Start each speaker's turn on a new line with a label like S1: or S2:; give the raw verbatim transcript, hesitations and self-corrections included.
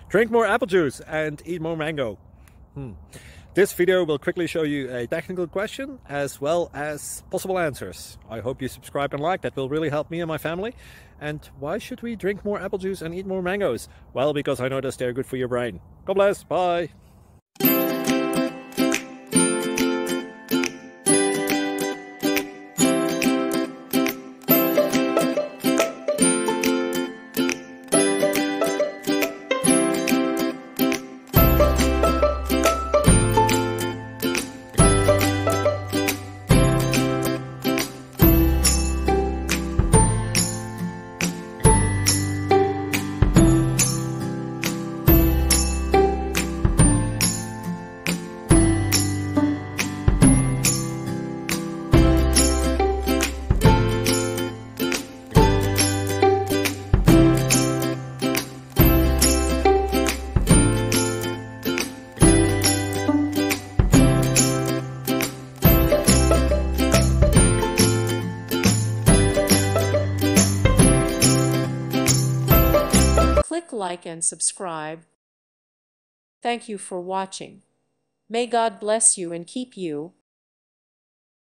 S1: Drink more apple juice and eat more mango. Hmm. This video will quickly show you a technical question as well as possible answers. I hope you subscribe and like, that will really help me and my family. And why should we drink more apple juice and eat more mangoes? Well, because I noticed they're good for your brain. God bless, bye!
S2: Click like and subscribe. Thank you for watching. May God bless you and keep you.